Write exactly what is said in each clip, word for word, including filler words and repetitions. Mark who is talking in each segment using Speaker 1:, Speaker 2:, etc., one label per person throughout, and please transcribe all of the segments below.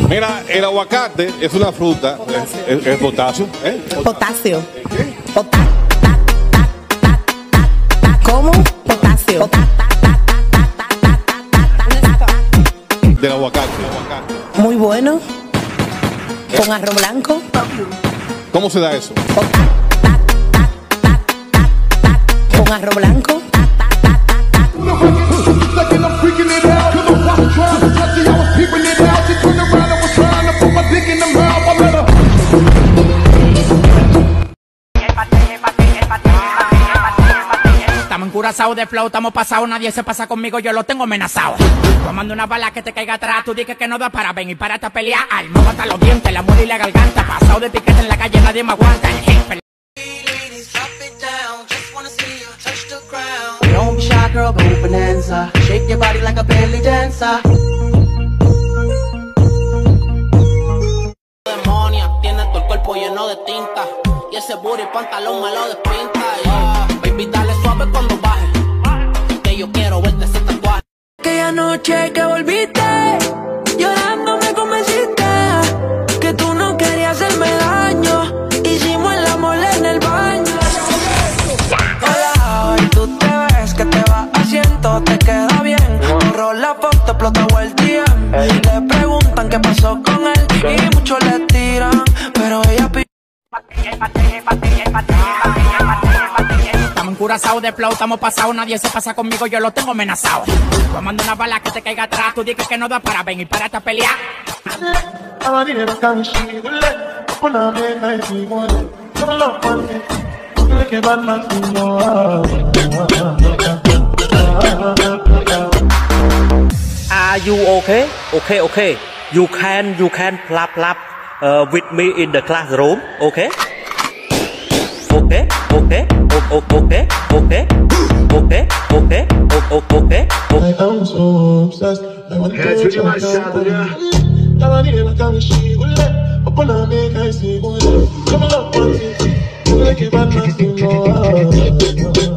Speaker 1: Mira, el aguacate es una fruta, es, es potasio. ¿eh?
Speaker 2: Potasio. Pota, ta, ta, ta, ta, ta. ¿Cómo? Potasio. Pota, ta, ta, ta, ta, ta, ta, ta, ta, ta.
Speaker 1: Del aguacate.
Speaker 2: Muy bueno. Con arroz blanco.
Speaker 1: ¿Cómo se da eso?
Speaker 2: Pota, ta, ta, ta, ta, ta. Con arroz blanco. Ta, ta, ta, ta, ta.
Speaker 3: Estamos encurazados de flow, estamos pasados, nadie se pasa conmigo, yo lo tengo amenazado. Tomando una bala que te caiga atrás, tú dices que no da para ven y párate a pelear. Alma hasta los dientes, la muerte y la garganta. Pasado de etiqueta en la calle, nadie me aguanta. El jefe.
Speaker 4: Don't be shy, girl, go bonanza. Shake your body like a belly dancer.
Speaker 5: Demonia, tiene todo el cuerpo lleno de tinta. Y ese booty pantalón me lo despinta. Yeah. Baby, dale suave cuando baje. Que yo quiero verte ese tatuaje.
Speaker 4: Aquella noche que volviste, llorando me convenciste que tú no querías hacerme daño. Hicimos el amor en el baño. Hola, hoy tú te ves que te vas haciendo, te queda bien. Borró la foto, explotó el D M. Le preguntan qué pasó con él y muchos le tiran, pero ella pide.
Speaker 3: Estamos encurazados de flow, estamos pasados, nadie se pasa conmigo, yo lo tengo amenazado. Tomando una bala que te caiga atrás, tú dices que no da para ven y párate a pelear.
Speaker 6: Are you okay? Okay, okay. You can, you can plap plap uh, with me in the classroom, okay? Okay, okay, okay, okay, okay, okay, okay, okay, okay.
Speaker 7: I am so obsessed. I want to touch you myself. I want to make a she will let up on a make I see one. Come on, one thing. Like a bad man.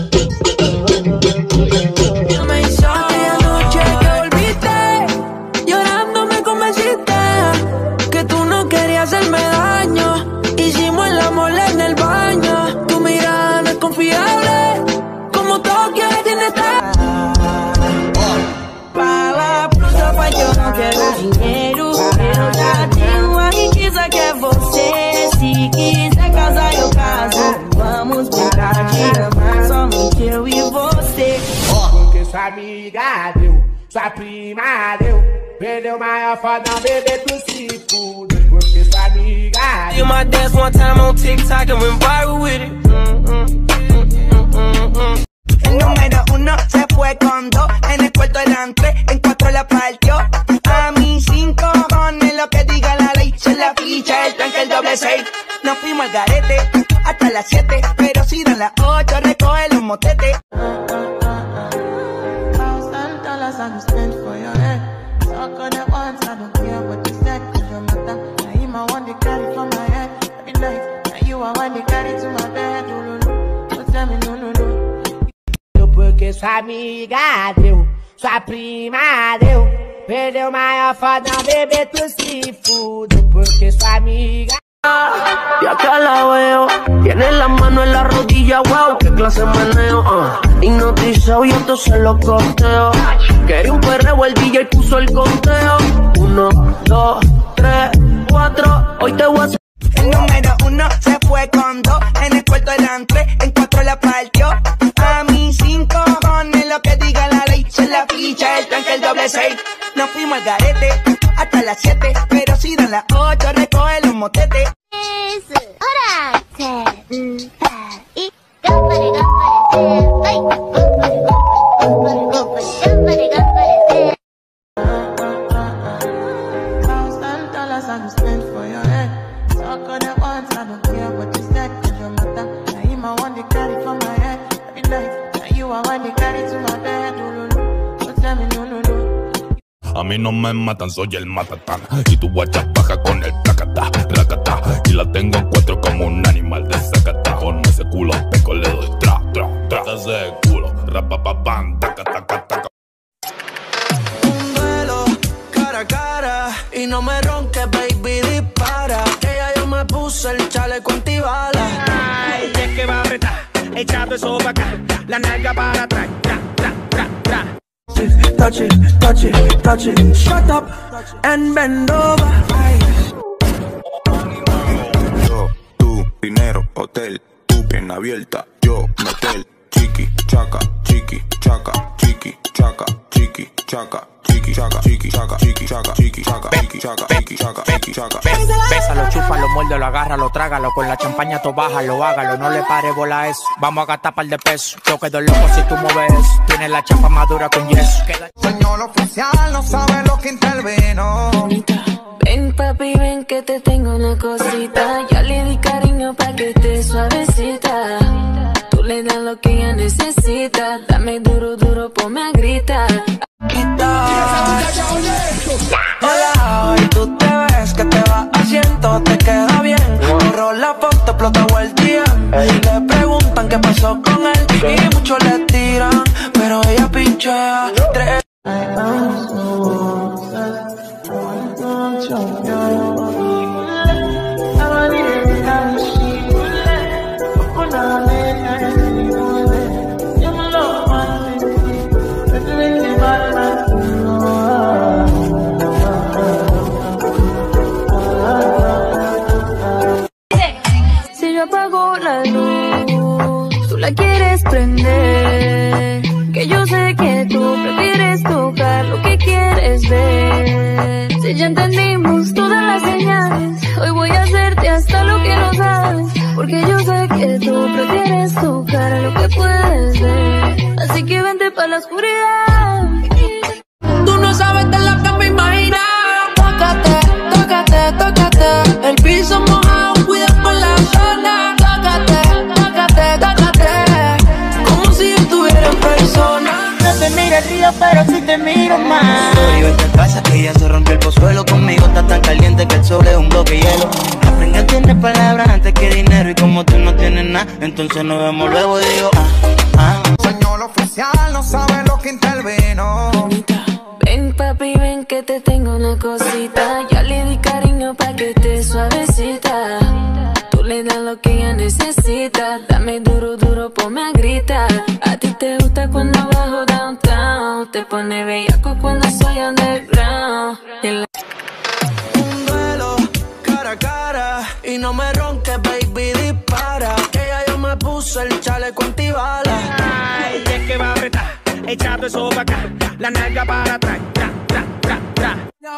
Speaker 4: Hacerme daño, hicimos el amor en el baño. Tu mirada no es confiable, como todo quieres tiene estar. Fala pro seu pai que eu não quero dinheiro, eu já tenho a riqueza que é você. Se quiser casar eu caso, vamos brincar de amar somente eu e você.
Speaker 8: Porque sua amiga deu, sua prima deu, perdeu maior foda, bebê tu se fude. You my dance one time on TikTok and went viral with it. Mm, mm, mm, mm, mm.
Speaker 9: El número uno se fue con dos, en el cuarto eran tres, en cuatro la partió. A mí cinco cojones lo que diga la ley, se la ficha, el tranque, el doble seis. Nos fuimos al garete hasta las siete, pero si dan las ocho recoge los motetes.
Speaker 4: I want to carry from my head every night. And you are one to carry to my bed. No, no, no. So tell me no, no, no.
Speaker 8: Porque sua amiga deu, sua prima deu, perdeu maior foda, bebê tu se fude. Porque sua amiga.
Speaker 4: Y acá la veo, tiene la mano en la rodilla, wow, qué clase de meneo, uh. Hipnotizado y entonces lo costeo. Quería un perreo, el D J puso el conteo. Uno, dos, tres, cuatro, hoy te voy a hacer.
Speaker 9: El número uno se fue con dos, en el cuarto eran tres, en cuatro la partió. A mí cinco cojones lo que diga la ley, se la ficha, el tranque, el doble seis. Nos fuimos al garete hasta las siete, pero si dan las ocho recoge los motetes.
Speaker 10: A mí no me matan, soy el matatán. Y tu guacha baja con el tacata, racata. Y la tengo en cuatro como un animal de zacata. Con ese culo peco le doy tra, tra, tra. Ese culo, rapapapam, taca, taca, taca.
Speaker 4: Un duelo cara a cara y
Speaker 9: no me ronques, baby, dispara. Que ya yo me puse el chaleco antibala.
Speaker 8: Ay, es que va a apretar, echado eso para acá, la nalga para atrás, tra, tra, tra, tra.
Speaker 9: Touch it, touch it, touch it. Shut up and bend over.
Speaker 11: Yo, tú, dinero, hotel, tu pierna abierta, yo, motel, chiqui, chaca, chiqui, chaca, chiqui, chaca, chiqui, chaca, chiqui, chaca, chiqui, chaca, chiqui, chaca, chiqui, chaca, chiqui, chaca, chiqui, chaca, chiqui, chaca.
Speaker 3: Bésalo, chúpalo, muérdelo, agárralo, trágalo. Con la champaña tú bájalo, hágalo. No le pare bola a eso. Vamos a gastar par de pesos. Yo quedo loco si tú mueves. Tienes la chapa madura con yeso.
Speaker 9: Señor oficial, no sabe lo que intervino.
Speaker 12: Ven papi, ven que te tengo una cosita. Ya le di cariño pa' que esté suavecita. Tú le das lo que ella necesita. Dame duro, duro, ponme a gritar.
Speaker 9: Hola, hoy tú te ves que te vas haciendo, te queda bien. Borró la foto, explotó el día. Le preguntan qué pasó con él y muchos le tiran, pero ella pinchea tres.
Speaker 12: Si yo apago la luz, tú la quieres prender. Que yo sé que tú prefieres tocar lo que quieres ver. Si ya entendimos todas las señales, hoy voy a hacerte hasta lo que no sabes. Porque yo sé que tú prefieres tocar lo que puedes ver. Así que vente pa' la oscuridad.
Speaker 9: Tú no sabes de lo que me imaginas. Tócate, tócate, tócate. El piso mojado, cuida por la zona. Tócate, tócate, tócate. Como si yo estuviera en persona.
Speaker 13: No te miro el río, pero sí te miro más.
Speaker 14: Yo en esta casa que ya se rompió el pozuelo. Conmigo está tan caliente que el sol es un bloque de hielo. Aprende a tener palabras antes que dinero. Y como tú no tienes nada, entonces nos vemos luego y digo ah, ah.
Speaker 9: Señor oficial, no sabe lo que intervino.
Speaker 12: Ven papi, ven que te tengo una cosita. Ya le di cariño pa' que esté suavecita. Tú le das lo que ella necesita. Dame duro, duro, ponme a gritar. A ti te gusta cuando bajo downtown. Te pone bellaco cuando soy underground. El...
Speaker 9: Un duelo, cara a cara. Y no me ronques, baby, dispara. Que ya yo me puse el chaleco antibala.
Speaker 8: Ay, es que va a apretar, echado eso para acá, la nalga para atrás, tra, tra, tra, tra.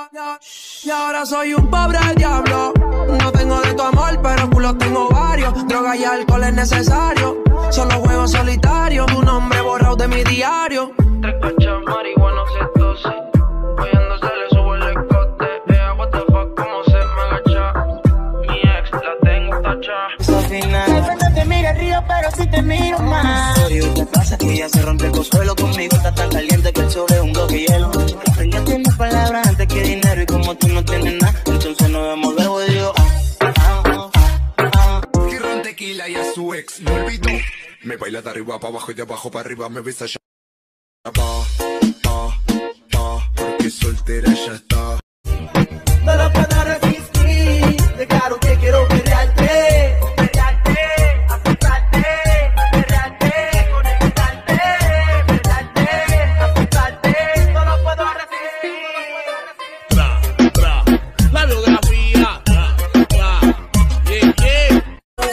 Speaker 9: Y ahora soy un pobre diablo. No tengo de tu amor, pero culo tengo varios. Droga y alcohol es necesario. Solo juego solitario. Tu nombre borrado de mi diario. Tres cachas, marihuana, cetosis. Oyendo se le sube el escote. Ella, what the fuck, cómo se me agacha. Mi ex la tengo tacha.
Speaker 13: Sofina, no te miro el río, pero sí te miro más.
Speaker 14: Yo en esta casa que ya se rompió el pozuelo. Conmigo está tan caliente que el sol es un bloque de hielo. Aprende a tener palabras antes que dinero. Y como tú no tienes nada, entonces nos vemos luego y digo ah, ah, ah, ah.
Speaker 15: Que ron tequila y a su ex no olvidó. Me baila de arriba para abajo y de abajo para arriba. Me besa ya pa, pa, pa, porque soltera ya está.
Speaker 9: No lo puedo resistir. De claro que quiero pelearte. Pelearte, afectarte. Pelearte, conectarte. Pelearte, afectarte. No lo puedo resistir.
Speaker 8: Tra, tra, la biografía. Tra, tra, yeah, yeah.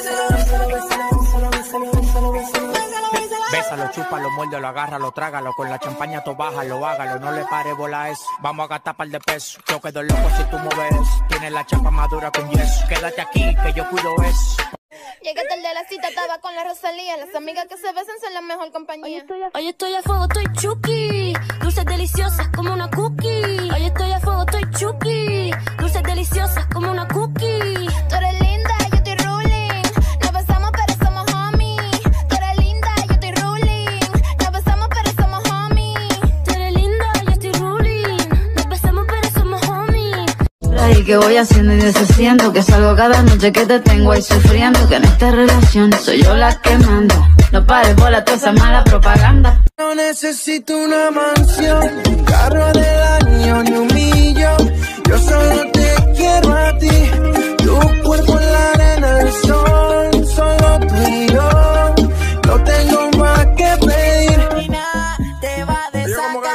Speaker 8: Bésalo, chúpalo, muérdelo, agárralo, trágalo. Con la champaña tú bájalo, hágalo. No le pare bola a eso. Vamos a gastar par de pesos. Yo quedo loco si tú mueves. Tienes la chapa madura con yeso. Quédate aquí que yo cuido eso.
Speaker 16: Llegué tarde a la cita, estaba con la Rosalía. Las amigas que se besan son la mejor compañía.
Speaker 12: Hoy estoy a fuego, estoy chuki. Dulces deliciosas como una cookie. Hoy estoy a fuego, estoy chuki. Dulces deliciosas como una cookie.
Speaker 16: Tú eres linda, yo estoy ruling. Nos besamos pero somos homies. Tú eres linda, yo estoy ruling. Nos besamos pero somos homies.
Speaker 12: Tú eres linda, yo estoy ruling. Nos besamos pero somos homies.
Speaker 17: Y que voy haciendo y deshaciendo, que salgo cada noche que te tengo ahí sufriendo, que en esta relación soy yo la que manda. No pares bola toda esa mala propaganda.
Speaker 9: No necesito una mansión, un carro del año ni un millón.
Speaker 18: Yo solo te quiero a ti. Tu cuerpo en la arena, el sol, solo tú y yo. No tengo más que pedir.
Speaker 2: Y nada te va a desatar.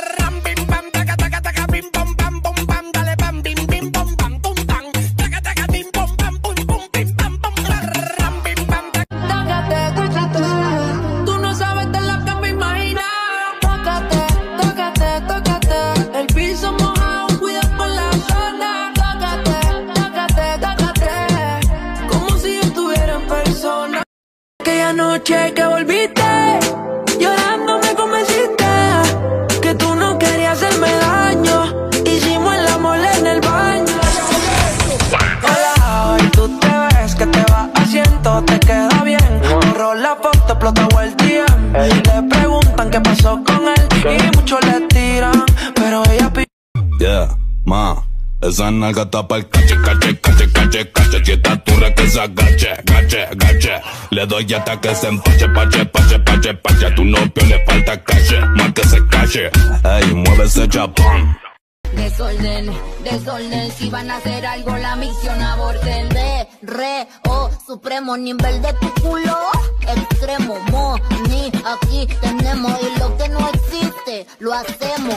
Speaker 12: Tú no sabes de lo que me imagino. Tócate, tócate, tócate. El piso mojado, cuida por la zona. Tócate, tócate, tócate. Como si yo estuviera en persona. Aquella noche que volviste, llorando me convenciste que tú no querías hacerme daño. Hicimos el amor en el baño.
Speaker 9: Hola, y tú te ves que te vas haciendo, te queda bien. Borró la foto, explotó el D M. Le preguntan qué pasó con él y muchos le tiran, pero ella pide.
Speaker 10: Yeah, ma. Esa nalga tapa el cache, cache, cache, cache, cache. Si esta turra que se agache, gache, gache. Le doy hasta que se empache, pache, pache, pache, pache. A tu novio le falta cache, más que se cache. Ey, mueve ese chapón.
Speaker 19: Desorden, desorden, si van a hacer algo la misión aborten. De, re, o, supremo nivel de tu culo. Extremo, mo, ni, aquí tenemos. Y lo que no existe, lo hacemos.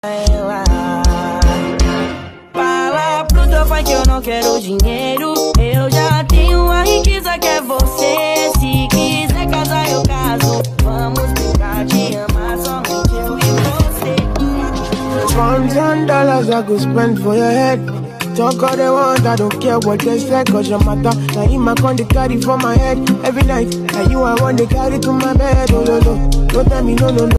Speaker 2: Fala pro teu pai que eu não quero dinheiro. Eu já tenho a riqueza que é você. Se quiser casar eu caso. Vamos brincar de amar somente eu e você.
Speaker 18: Pounds and dollars I could spend for your head. Talk all they want, I don't care what they say. Cause your matter, now in my con they carry for my head. Every night, now you I want to carry to my bed. Oh no no, don't tell me no no no.